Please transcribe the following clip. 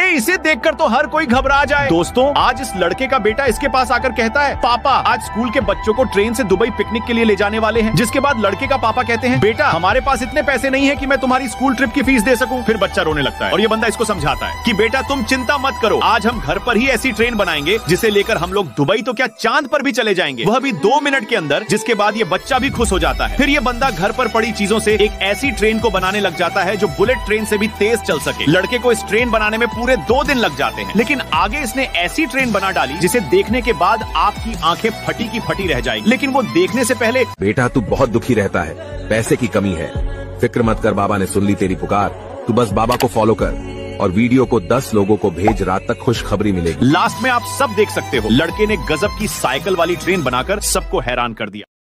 अरे इसे देखकर तो हर कोई घबरा जाए। दोस्तों, आज इस लड़के का बेटा इसके पास आकर कहता है, पापा आज स्कूल के बच्चों को ट्रेन से दुबई पिकनिक के लिए ले जाने वाले हैं। जिसके बाद लड़के का पापा कहते हैं, बेटा हमारे पास इतने पैसे नहीं है कि मैं तुम्हारी स्कूल ट्रिप की फीस दे सकूं। फिर बच्चा रोने लगता है और ये बंदा इसको समझाता है कि बेटा तुम चिंता मत करो, आज हम घर पर ही ऐसी ट्रेन बनाएंगे जिसे लेकर हम लोग दुबई तो क्या चांद पर भी चले जाएंगे, वह भी 2 मिनट के अंदर। जिसके बाद ये बच्चा भी खुश हो जाता है। फिर ये बंदा घर पर पड़ी चीजों से एक ऐसी ट्रेन को बनाने लग जाता है जो बुलेट ट्रेन से भी तेज चल सके। लड़के को इस ट्रेन बनाने में पूरे 2 दिन लग जाते हैं, लेकिन आगे इसने ऐसी ट्रेन बना डाली जिसे देखने के बाद आपकी आंखें फटी की फटी रह जाएगी। लेकिन वो देखने से पहले, बेटा तू बहुत दुखी रहता है, पैसे की कमी है, फिक्र मत कर, बाबा ने सुन ली तेरी पुकार, तू बस बाबा को फॉलो कर और वीडियो को 10 लोगों को भेज, रात तक खुशखबरी मिलेगी। लास्ट में आप सब देख सकते हो लड़के ने गजब की साइकिल वाली ट्रेन बनाकर सबको हैरान कर दिया।